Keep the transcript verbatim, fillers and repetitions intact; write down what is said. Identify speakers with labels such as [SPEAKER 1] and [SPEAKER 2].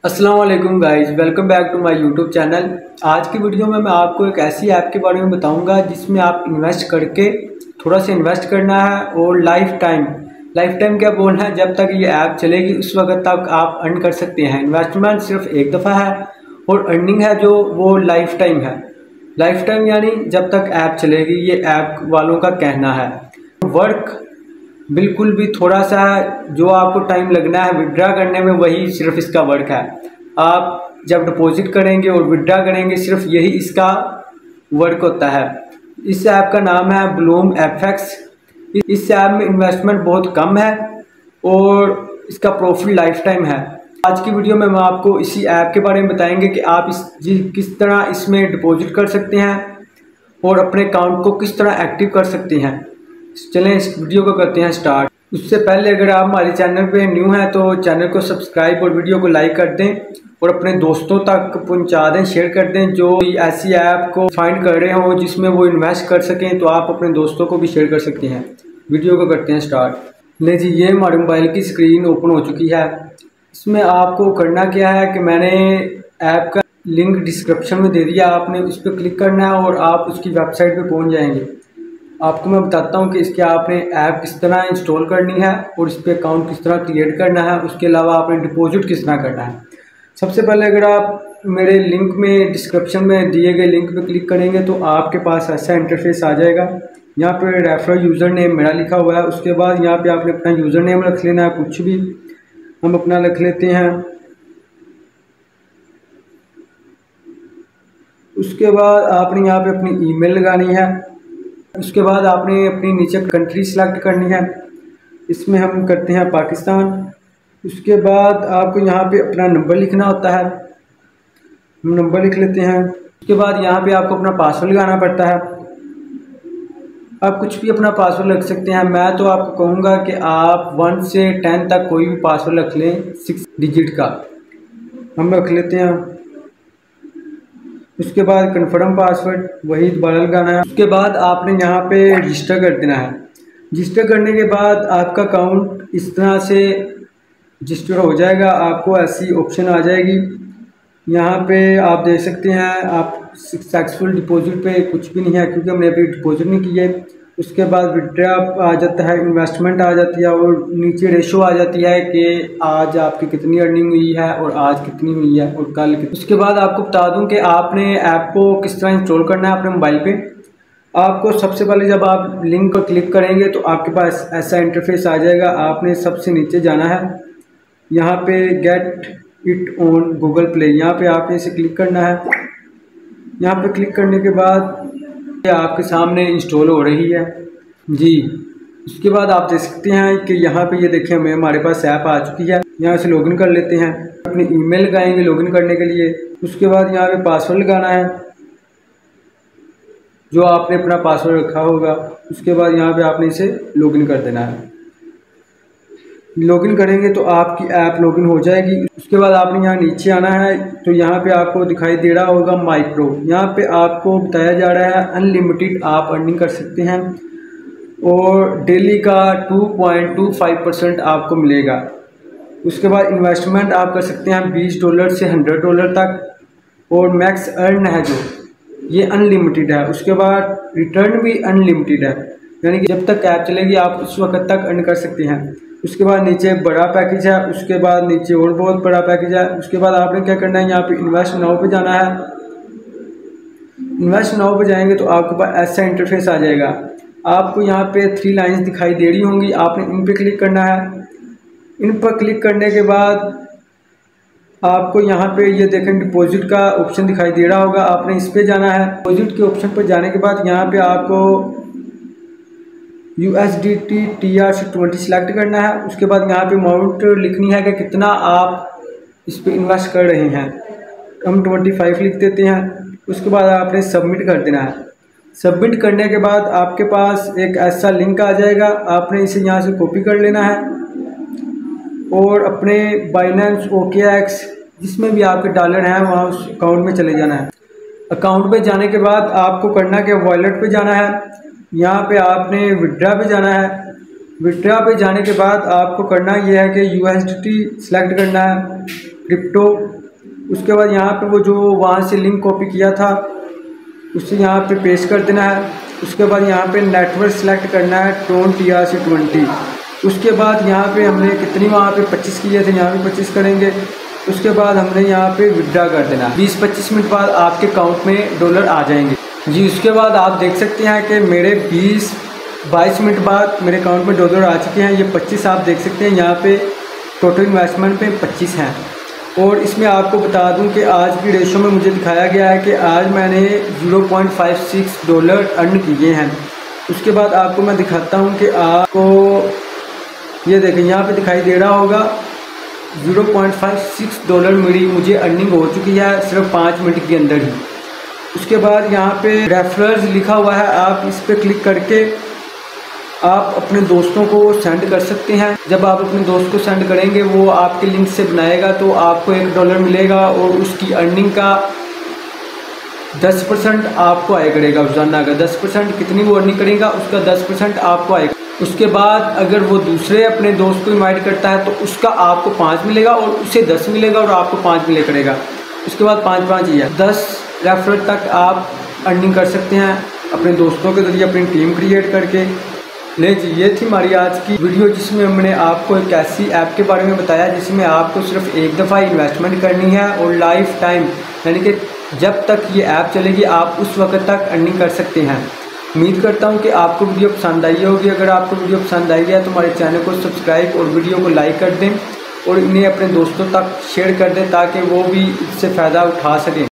[SPEAKER 1] अस्सलाम वालेकुम guys, welcome back to my YouTube channel. आज की वीडियो में मैं आपको एक ऐसी ऐप के बारे में बताऊंगा जिसमें आप इन्वेस्ट करके थोड़ा सा इन्वेस्ट करना है और लाइफ टाइम लाइफ टाइम क्या बोलना है, जब तक ये ऐप चलेगी उस वक्त तक आप अर्न कर सकते हैं। इन्वेस्टमेंट सिर्फ एक दफ़ा है और अर्निंग है जो वो लाइफ टाइम है। लाइफ टाइम यानी जब तक ऐप चलेगी, ये ऐप वालों का कहना है। वर्क बिल्कुल भी थोड़ा सा है, जो आपको टाइम लगना है विड्रा करने में वही सिर्फ इसका वर्क है। आप जब डिपॉजिट करेंगे और विड्रा करेंगे सिर्फ यही इसका वर्क होता है। इस ऐप का नाम है ब्लूम एफएक्स। इस ऐप में इन्वेस्टमेंट बहुत कम है और इसका प्रॉफिट लाइफ टाइम है। आज की वीडियो में मैं आपको इसी ऐप के बारे में बताएंगे कि आप इस जी किस तरह इसमें डिपॉजिट कर सकते हैं और अपने अकाउंट को किस तरह एक्टिव कर सकते हैं। चलें इस वीडियो को करते हैं स्टार्ट। उससे पहले अगर आप हमारे चैनल पे न्यू हैं तो चैनल को सब्सक्राइब और वीडियो को लाइक कर दें और अपने दोस्तों तक पहुंचा दें, शेयर कर दें जो ऐसी ऐप को फाइंड कर रहे हो जिसमें वो इन्वेस्ट कर सकें। तो आप अपने दोस्तों को भी शेयर कर सकते हैं। वीडियो को करते हैं स्टार्ट। ले जी, ये हमारे मोबाइल की स्क्रीन ओपन हो चुकी है। इसमें आपको करना क्या है कि मैंने ऐप का लिंक डिस्क्रिप्शन में दे दिया, आपने उस पर क्लिक करना है और आप उसकी वेबसाइट पर पहुँच जाएंगे। आपको मैं बताता हूँ कि इसके आपने ऐप किस तरह इंस्टॉल करनी है और इस पर अकाउंट किस तरह क्रिएट करना है, उसके अलावा आपने डिपॉजिट किस तरह करना है। सबसे पहले अगर आप मेरे लिंक में डिस्क्रिप्शन में दिए गए लिंक पे क्लिक करेंगे तो आपके पास ऐसा इंटरफेस आ जाएगा। यहाँ पे रेफरल यूज़र नेम मेरा लिखा हुआ है। उसके बाद यहाँ पे आपने अपना यूज़र नेम रख लेना है, कुछ भी हम अपना रख लेते हैं। उसके बाद आपने यहाँ पे अपनी ईमेल लगानी है। उसके बाद आपने अपनी नीचे कंट्री सिलेक्ट करनी है, इसमें हम करते हैं पाकिस्तान। उसके बाद आपको यहाँ पे अपना नंबर लिखना होता है, हम नंबर लिख लेते हैं। उसके बाद यहाँ पे आपको अपना पासवर्ड लगाना पड़ता है। आप कुछ भी अपना पासवर्ड रख सकते हैं। मैं तो आपको कहूँगा कि आप वन से टेन तक कोई भी पासवर्ड रख लें, सिक्स डिजिट का हम रख लेते हैं। उसके बाद कंफर्म पासवर्ड वही दोबारा लगाना है। उसके बाद आपने यहाँ पे रजिस्टर कर देना है। रजिस्टर करने के बाद आपका अकाउंट इस तरह से रजिस्टर हो जाएगा। आपको ऐसी ऑप्शन आ जाएगी, यहाँ पे आप देख सकते हैं आप सक्सेसफुल डिपॉजिट पे कुछ भी नहीं है क्योंकि हमने अभी डिपॉजिट नहीं किया। उसके बाद विड्रा आ जाता है, इन्वेस्टमेंट आ जाती है और नीचे रेशो आ जाती है कि आज आपकी कितनी अर्निंग हुई है और आज कितनी हुई है और कल कितनी। उसके बाद आपको बता दूं कि आपने ऐप को किस तरह इंस्टॉल करना है अपने मोबाइल पे। आपको सबसे पहले जब आप लिंक पर क्लिक करेंगे तो आपके पास ऐसा इंटरफेस आ जाएगा। आपने सबसे नीचे जाना है, यहाँ पे get it on Google Play, यहाँ पे आपने इसे क्लिक करना है। यहाँ पे क्लिक करने के बाद आपके सामने इंस्टॉल हो रही है जी। उसके बाद आप देख सकते हैं कि यहाँ पे ये देखें हमें हमारे पास ऐप आ चुकी है। यहाँ से लॉगिन कर लेते हैं, अपनी ईमेल लगाएंगे लॉगिन करने के लिए। उसके बाद यहाँ पे पासवर्ड लगाना है जो आपने अपना पासवर्ड रखा होगा। उसके बाद यहाँ पे आपने इसे लॉगिन कर देना है। लॉगिन करेंगे तो आपकी ऐप लॉगिन हो जाएगी। उसके बाद आपने यहाँ नीचे आना है तो यहाँ पे आपको दिखाई दे रहा होगा माइक्रो। यहाँ पे आपको बताया जा रहा है अनलिमिटेड आप अर्निंग कर सकते हैं और डेली का two point two five percent आपको मिलेगा। उसके बाद इन्वेस्टमेंट आप कर सकते हैं बीस डॉलर से हंड्रेड डॉलर तक और मैक्स अर्न है जो ये अनलिमिटेड है। उसके बाद रिटर्न भी अनलिमिटेड है, यानी कि जब तक ऐप चलेगी आप उस वक्त तक अर्न कर सकते हैं। उसके बाद नीचे बड़ा पैकेज है, उसके बाद नीचे और बहुत बड़ा पैकेज है। उसके बाद आपने क्या करना है, यहाँ पे इन्वेस्ट नाउ पे जाना है। इन्वेस्ट नाउ पे जाएंगे तो आपके पास ऐसा इंटरफेस आ जाएगा। आपको यहाँ पे थ्री लाइंस दिखाई दे रही होंगी, आपने इन पे क्लिक करना है। इन पर क्लिक करने के बाद आपको यहाँ पे ये देखें डिपॉजिट का ऑप्शन दिखाई दे रहा होगा, आपने इस पे जाना है। डिपॉजिट के ऑप्शन पर जाने के बाद यहाँ पे आपको U S D T T R C twenty select करना है। उसके बाद यहाँ पे अमाउंट लिखनी है कि कितना आप इस पे इन्वेस्ट कर रहे हैं। हम ट्वेंटी फाइव लिख देते हैं। उसके बाद आपने सबमिट कर देना है। सबमिट करने के बाद आपके पास एक ऐसा लिंक आ जाएगा, आपने इसे यहाँ से कॉपी कर लेना है और अपने बाइनेंस ओ के एक्स जिसमें भी आपके डॉलर हैं वहाँ उस अकाउंट में चले जाना है। अकाउंट पे जाने के बाद आपको करना क्या, वॉलेट पे जाना है। यहाँ पे आपने विड्रा पे जाना है। विड्रा पे जाने के बाद आपको करना यह है कि U S D T select करना है। क्रिप्टो। उसके बाद यहाँ पे वो जो वहाँ से लिंक कॉपी किया था उसे यहाँ पे पेस्ट कर देना है। उसके बाद यहाँ पे नेटवर्क सेलेक्ट करना है Tron T R C twenty. उसके बाद यहाँ पे हमने कितनी वहाँ पे पच्चीस किए थे, यहाँ पे पच्चीस करेंगे। उसके बाद हमने यहाँ पे विड्रा कर देना। बीस पच्चीस मिनट बाद आपके अकाउंट में डॉलर आ जाएंगे जी। उसके बाद आप देख सकते हैं कि मेरे बीस बाईस मिनट बाद मेरे अकाउंट में डॉलर आ चुके हैं। ये पच्चीस आप देख सकते हैं यहाँ पे टोटल इन्वेस्टमेंट पे पच्चीस हैं। और इसमें आपको बता दूं कि आज की रेशो में मुझे दिखाया गया है कि आज मैंने zero point five six dollar earn किए हैं। उसके बाद आपको मैं दिखाता हूं कि आपको ये देखें यहाँ पे दिखाई दे रहा होगा zero point five six dollar मेरी मुझे अर्निंग हो चुकी है सिर्फ पाँच मिनट के अंदर ही। उसके बाद यहाँ पे रेफरल्स लिखा हुआ है, आप इस पर क्लिक करके आप अपने दोस्तों को सेंड कर सकते हैं। जब आप अपने दोस्त को सेंड करेंगे वो आपके लिंक से बनाएगा तो आपको एक डॉलर मिलेगा और उसकी अर्निंग का दस परसेंट आपको आया करेगा। रोजाना का दस परसेंट कितनी वो अर्निंग करेगा उसका दस परसेंट आपको आएगा। उसके बाद अगर वो दूसरे अपने दोस्त को इनवाइट करता है तो उसका आपको पाँच मिलेगा और उसे दस मिलेगा और आपको पाँच मिले करेगा। उसके बाद पाँच पाँच ही है, दस रेफरल तक आप अर्निंग कर सकते हैं अपने दोस्तों के जरिए अपनी टीम क्रिएट करके। ले जी, ये थी हमारी आज की वीडियो जिसमें हमने आपको एक ऐसी ऐप के बारे में बताया जिसमें आपको सिर्फ एक दफ़ा इन्वेस्टमेंट करनी है और लाइफ टाइम यानी कि जब तक ये ऐप चलेगी आप उस वक्त तक अर्निंग कर सकते हैं। उम्मीद करता हूँ कि आपको वीडियो पसंद आई होगी। अगर आपको वीडियो पसंद आई है तो हमारे चैनल को सब्सक्राइब और वीडियो को लाइक कर दें और इन्हें अपने दोस्तों तक शेयर कर दें ताकि वो भी इससे फ़ायदा उठा सकें।